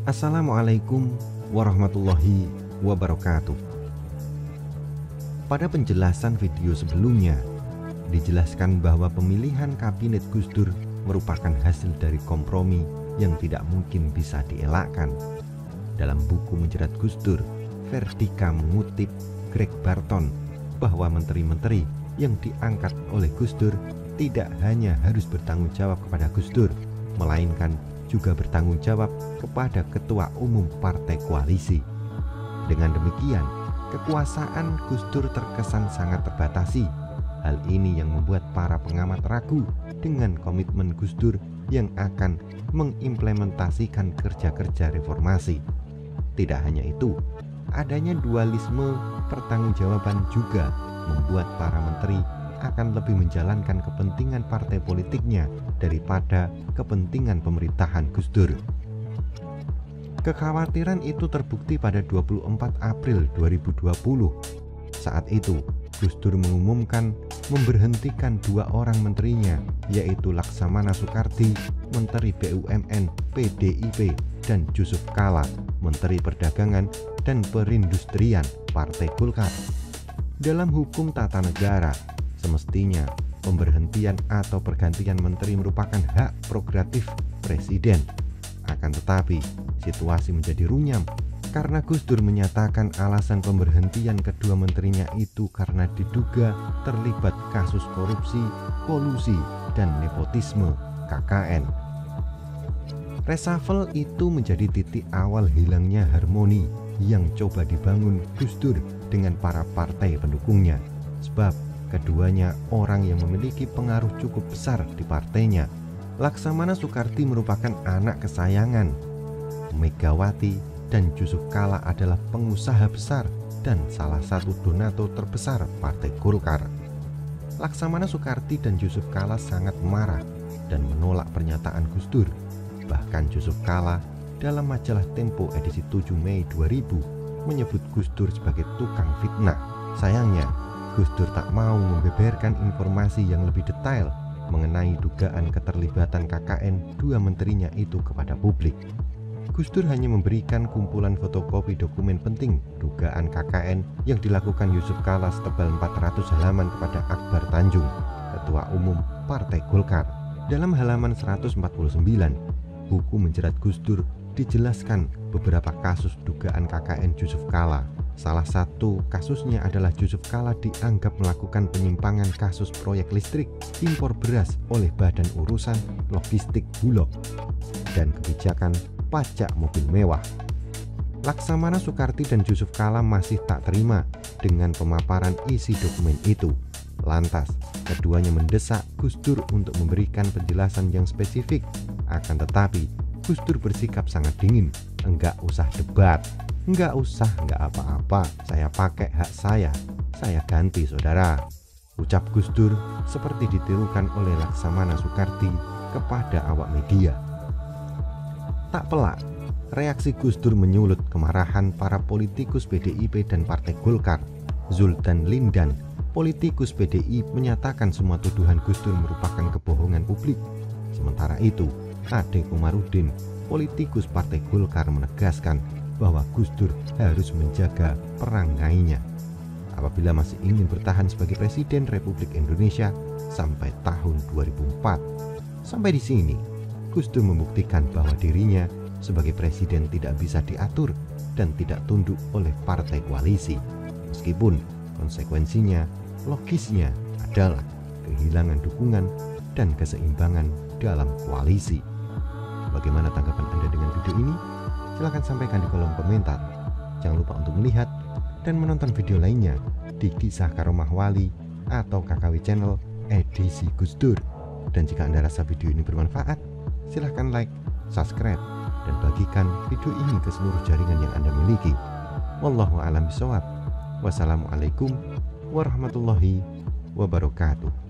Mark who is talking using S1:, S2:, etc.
S1: Assalamualaikum warahmatullahi wabarakatuh. Pada penjelasan video sebelumnya, dijelaskan bahwa pemilihan kabinet Gus Dur merupakan hasil dari kompromi yang tidak mungkin bisa dielakkan. Dalam buku Menjerat Gus Dur, Verdika mengutip Greg Barton bahwa menteri-menteri yang diangkat oleh Gus Dur tidak hanya harus bertanggung jawab kepada Gus Dur, melainkan juga bertanggung jawab kepada ketua umum partai koalisi. Dengan demikian, kekuasaan Gus Dur terkesan sangat terbatasi. Hal ini yang membuat para pengamat ragu dengan komitmen Gus Dur yang akan mengimplementasikan kerja-kerja reformasi. Tidak hanya itu, adanya dualisme pertanggungjawaban juga membuat para menteri akan lebih menjalankan kepentingan partai politiknya daripada kepentingan pemerintahan Gus Dur. Kekhawatiran itu terbukti pada 24 April 2020. Saat itu, Gus Dur mengumumkan memberhentikan dua orang menterinya, yaitu Laksamana Soekardi, Menteri BUMN PDIP, dan Yusuf Kala, Menteri Perdagangan dan Perindustrian Partai Golkar. Dalam hukum tata negara, semestinya pemberhentian atau pergantian menteri merupakan hak prerogatif presiden. Akan tetapi, situasi menjadi runyam karena Gus Dur menyatakan alasan pemberhentian kedua menterinya itu karena diduga terlibat kasus korupsi, kolusi, dan nepotisme KKN. Reshuffle itu menjadi titik awal hilangnya harmoni yang coba dibangun Gus Dur dengan para partai pendukungnya, sebab keduanya orang yang memiliki pengaruh cukup besar di partainya. Laksamana Soekardi merupakan anak kesayangan Megawati dan Yusuf Kala adalah pengusaha besar dan salah satu donatur terbesar Partai Golkar. Laksamana Soekardi dan Yusuf Kala sangat marah dan menolak pernyataan Gus Dur. Bahkan Yusuf Kala dalam majalah Tempo edisi 7 Mei 2000 menyebut Gus Dur sebagai tukang fitnah. Sayangnya, Gus Dur tak mau membeberkan informasi yang lebih detail mengenai dugaan keterlibatan KKN dua menterinya itu kepada publik. Gus Dur hanya memberikan kumpulan fotokopi dokumen penting dugaan KKN yang dilakukan Yusuf Kala setebal 400 halaman kepada Akbar Tanjung, Ketua Umum Partai Golkar. Dalam halaman 149, buku Menjerat Gus Dur dijelaskan beberapa kasus dugaan KKN Yusuf Kala. Salah satu kasusnya adalah Yusuf Kala dianggap melakukan penyimpangan kasus proyek listrik, impor beras oleh Badan Urusan Logistik Bulog, dan kebijakan pajak mobil mewah. Laksamana Soekardi dan Yusuf Kala masih tak terima dengan pemaparan isi dokumen itu. Lantas, keduanya mendesak Gus Dur untuk memberikan penjelasan yang spesifik. Akan tetapi, Gus Dur bersikap sangat dingin. Enggak usah debat, enggak apa-apa, saya pakai hak saya ganti saudara, ucap Gus Dur seperti ditirukan oleh Laksamana Soekardi kepada awak media. Tak pelak, reaksi Gus Dur menyulut kemarahan para politikus PDIP dan Partai Golkar. Zultan Lindan, politikus PDI, menyatakan semua tuduhan Gus Dur merupakan kebohongan publik. Sementara itu, Ade Komarudin, politikus Partai Golkar, menegaskan bahwa Gus Dur harus menjaga perangainya apabila masih ingin bertahan sebagai Presiden Republik Indonesia sampai tahun 2004. Sampai di sini, Gus Dur membuktikan bahwa dirinya sebagai presiden tidak bisa diatur dan tidak tunduk oleh partai koalisi. Meskipun konsekuensinya, logisnya adalah kehilangan dukungan dan keseimbangan dalam koalisi. Bagaimana tanggapan Anda dengan video ini? Silahkan sampaikan di kolom komentar. Jangan lupa untuk melihat dan menonton video lainnya di Kisah Karomah Wali atau KKW Channel edisi Gus Dur. Dan jika Anda rasa video ini bermanfaat, silahkan like, subscribe, dan bagikan video ini ke seluruh jaringan yang Anda miliki. Wallahu a'lam bishawab. Wassalamualaikum warahmatullahi wabarakatuh.